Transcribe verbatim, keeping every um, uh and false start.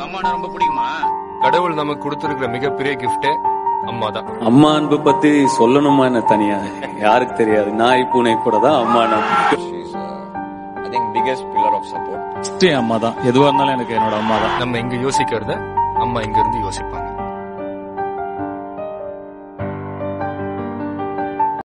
அம்மானா ரொம்ப பிடிக்குமா? கடவுள் நமக்கு கொடுத்திருக்கிற மிகப்பெரிய கிஃப்டே அம்மா தான். அம்மா அன்பு பத்தி சொல்லணுமா என்ன தனியா? யாருக்கு தெரியாது. நாய் பூனை கூட தான் அம்மா அன்பு. I think biggest pillar of support. அம்மா தான். எதுவா இருந்தாலும் எனக்கு என்னோட அம்மா தான். நம்ம இங்க யோசிக்கிறத அம்மா இங்க இருந்து யோசிப்பாங்க.